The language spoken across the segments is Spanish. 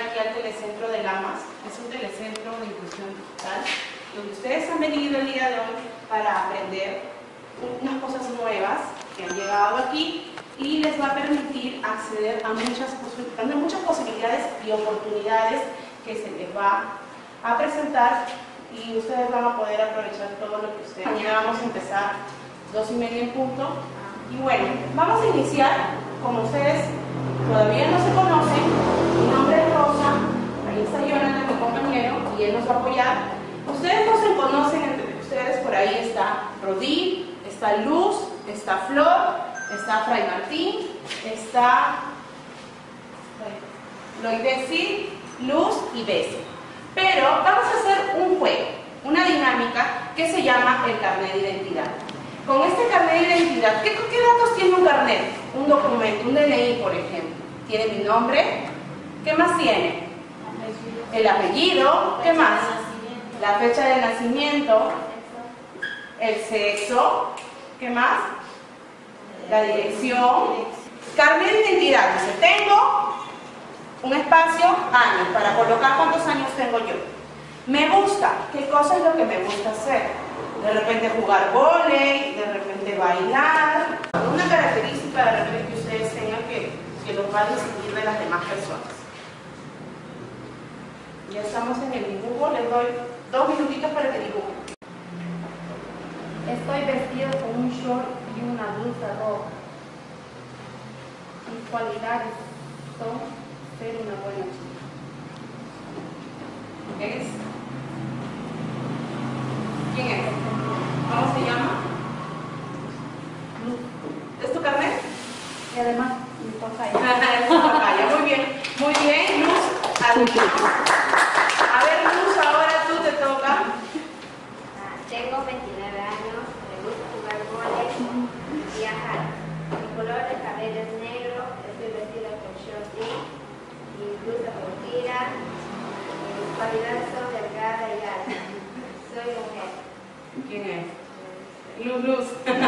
aquí al Telecentro de Lamas. Es un telecentro de inclusión digital, donde ustedes han venido el día de hoy para aprender unas cosas nuevas que han llegado aquí y les va a permitir acceder a muchas posibilidades y oportunidades que se les va a presentar y ustedes van a poder aprovechar todo lo que ustedes. Mañana vamos a empezar 2:30 en punto. Y bueno, vamos a iniciar, como ustedes todavía no se conocen, mi nombre es Rosa, ahí está Jonathan, mi compañero, y él nos va a apoyar. Ustedes no se conocen entre ustedes, por ahí está Rodí, está Luz, está Flor, está Fray Martín, está Loidesi, Luz y Bessie. Pero vamos a hacer un juego, una dinámica que se llama el carnet de identidad. Con este carnet de identidad, ¿qué datos tiene un carnet? Un documento, un DNI, por ejemplo. Tiene mi nombre, ¿qué más tiene? El apellido, ¿qué más? La fecha de nacimiento, el sexo, ¿qué más? La dirección. Carnet de identidad, dice, tengo un espacio, años, para colocar cuántos años tengo yo. Me gusta, ¿qué cosa es lo que me gusta hacer? De repente jugar vóley, de repente bailar. Una característica de repente que ustedes tengan que los va a distinguir de las demás personas. Ya estamos en el dibujo, les doy 2 minutitos para que dibujen. Estoy vestido con un short y una blusa roja. Mis cualidades son ser una buena chica. ¿Quién es? ¿Cómo se llama? Luz. ¿Es tu carnet? Y además, mi papaya. Es tu papaya. Muy bien, Luz. A ver, Luz, ahora tú te toca. Tengo 29 años, me gusta jugar vóley y viajar. Mi color de cabello es negro, estoy vestida con short y blusa con tira. Mis cualidades son delgada y alta. Soy mujer. ¿Quién es? Luz.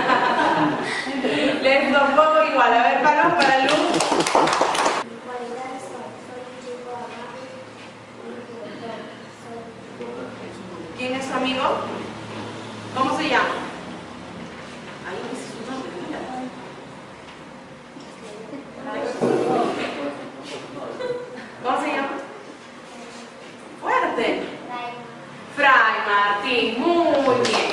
Les tocó igual. A ver, palos para Luz. Mis cualidades son, soy un chico amable y divertido. ¿Quién es su amigo? ¿Cómo se llama? Ahí dice su nombre, mira. ¿Cómo se llama? Fuerte. Fray Martín, muy bien.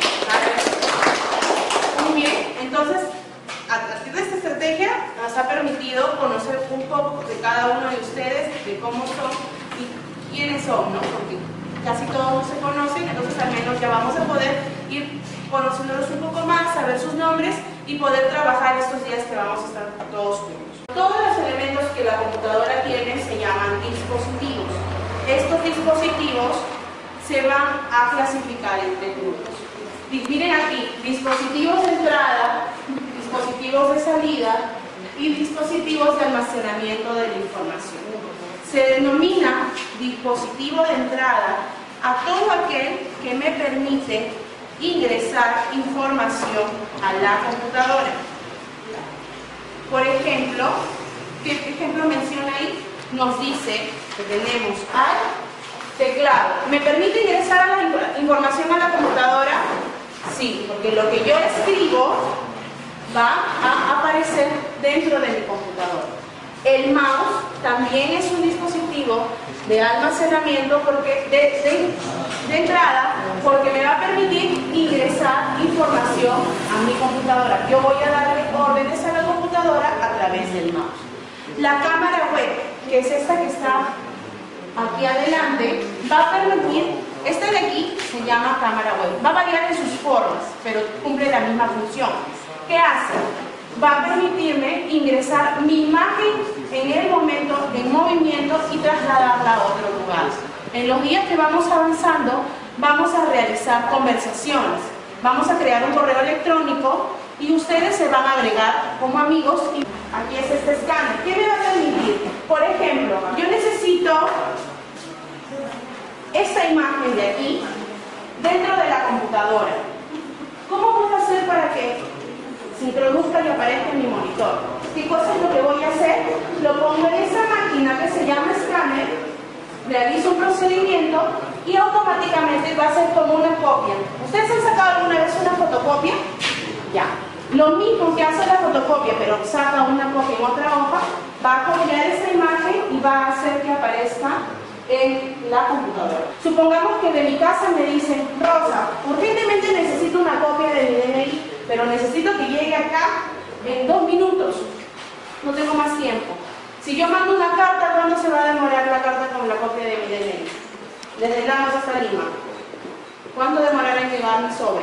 Muy bien, entonces, a partir de esta estrategia nos ha permitido conocer un poco de cada uno de ustedes, de cómo son y quiénes son, ¿no? Porque casi todos se conocen, entonces al menos ya vamos a poder ir conociéndolos un poco más, saber sus nombres y poder trabajar estos días que vamos a estar todos juntos. Todos los elementos que la computadora tiene se llaman dispositivos. Estos dispositivos se van a clasificar entre grupos. Miren aquí, dispositivos de entrada, dispositivos de salida y dispositivos de almacenamiento de la información. Se denomina dispositivo de entrada a todo aquel que me permite ingresar información a la computadora. Por ejemplo, ¿qué ejemplo menciona ahí? Nos dice que tenemos al teclado. ¿Me permite ingresar a la información a la computadora? Sí, porque lo que yo escribo va a aparecer dentro de mi computadora. El mouse también es un dispositivo de almacenamiento porque de entrada, porque me va a permitir ingresar información a mi computadora. Yo voy a darle órdenes a la computadora a través del mouse. La cámara web, que es esta que está aquí adelante, va a permitir, esta de aquí se llama cámara web, va a variar en sus formas, pero cumple la misma función. ¿Qué hace? Va a permitirme ingresar mi imagen en el momento, en movimiento y trasladarla a otro lugar. En los días que vamos avanzando, vamos a realizar conversaciones, vamos a crear un correo electrónico y ustedes se van a agregar como amigos. Y aquí es este escáner. ¿Qué me va a permitir? Por ejemplo, yo necesito esta imagen de aquí dentro de la computadora. ¿Cómo puedo hacer para que se introduzca y aparezca en mi monitor? ¿Qué cosa es lo que voy a hacer? Lo pongo en esa máquina que se llama escáner realizo un procedimiento y automáticamente va a ser como una copia. ¿Ustedes han sacado alguna vez una fotocopia? Ya. Lo mismo que hace la fotocopia, pero saca una copia en otra hoja, va a copiar esa imagen y va a hacer que aparezca en la computadora. Supongamos que de mi casa me dicen, Rosa, urgentemente necesito una copia de mi DNI, pero necesito que llegue acá en 2 minutos. No tengo más tiempo. Si yo mando una carta, ¿cuándo se va a demorar la carta con la copia de mi DNI? Desde Lamas hasta Lima. ¿Cuánto demorará en llegar mi sobre?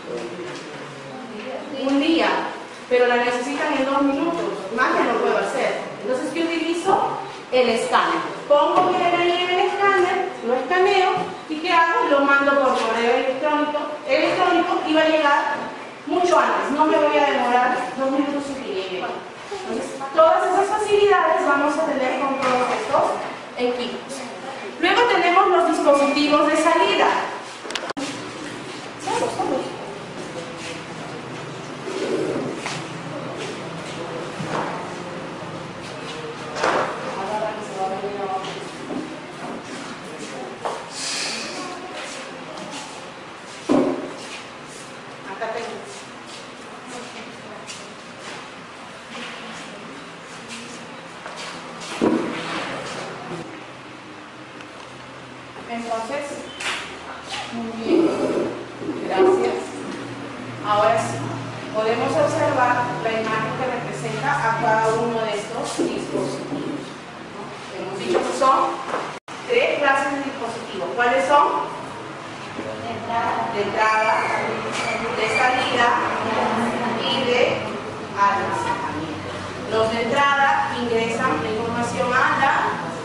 Un día, pero la necesitan en 2 minutos. Más ya no puedo hacer. Entonces, ¿qué utilizo? El escáner. Pongo mi DNI en el escáner, lo escaneo y ¿qué hago? Lo mando por correo electrónico y va a llegar mucho antes. No me voy a demorar 2 minutos en que llegue. Entonces, todas esas facilidades vamos a tener con todos estos equipos. Luego tenemos los dispositivos de salida. Acá tengo. Entonces, muy bien, gracias. Ahora sí, podemos observar la imagen que representa a cada uno de estos dispositivos. Hemos dicho que son 3 clases de dispositivos. ¿Cuáles son? De entrada, de salida y de almacenamiento. Los de entrada ingresan la información a la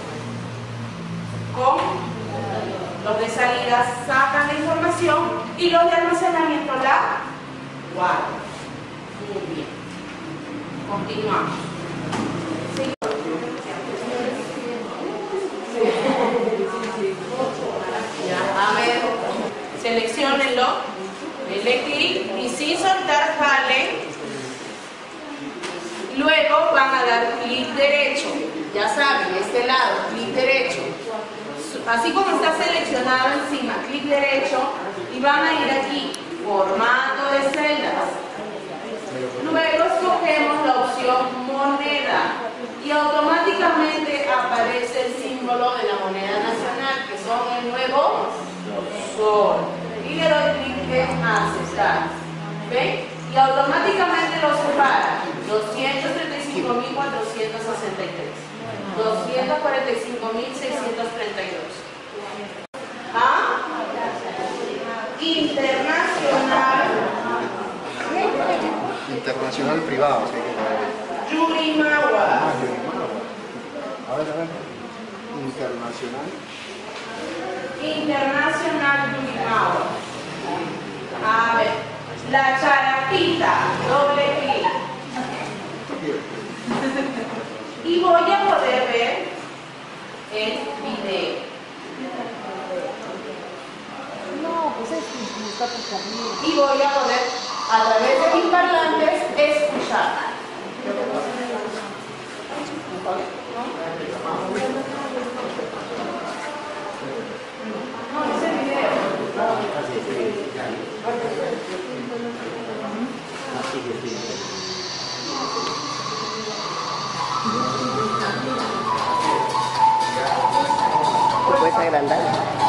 com. Los de salida sacan la información y los de almacenamiento la guardan. Muy bien. Continuamos. ¿Sí? Ya, a ver, selecciónenlo, denle clic y sin soltar jale. Luego van a dar clic derecho. Ya saben, este lado, clic derecho. Así como está seleccionado encima, clic derecho y van a ir aquí, formato de celdas. Luego escogemos la opción moneda y automáticamente aparece el símbolo de la moneda nacional, que son el nuevo sol. Y le doy clic en aceptar. ¿Ven? Y automáticamente lo separa. 235.463. 245.632. ¿Ah? Internacional. Internacional privado, sí. Yurimawa. A ver. Internacional. Internacional Yurimawa. A ver. La Charapita. Doble clic. Y voy a poder ver el video. No, pues es que está por camino. Y voy a poder, a través de mis parlantes, escuchar. No, ese video. ¿Puedes agrandar?